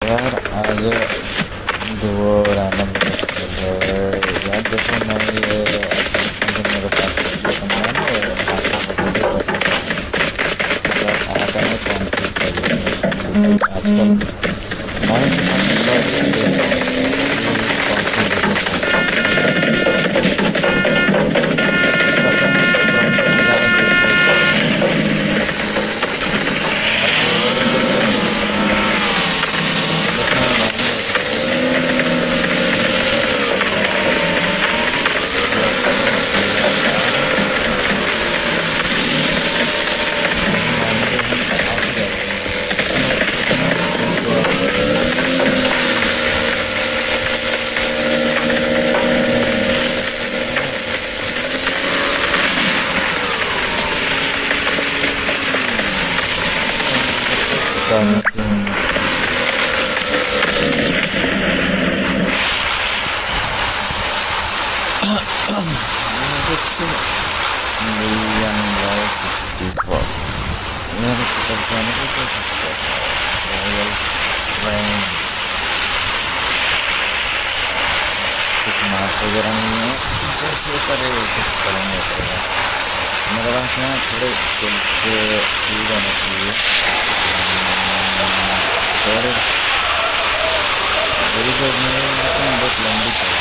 यार आज वो रैंडम खेल रहे यार। देखो मैं ये मेरे पास है ना आता है कौन सी आजकल मेरे तरफ जाने की कोशिश कर रॉयल फ्रेंड कुछ मार्क वगैरह नहीं है, जैसे करे वैसे करेंगे। मेरे पास ना थोड़े स्किल्स के फील्ड होना चाहिए। मेरी जॉब में बहुत लंबी चल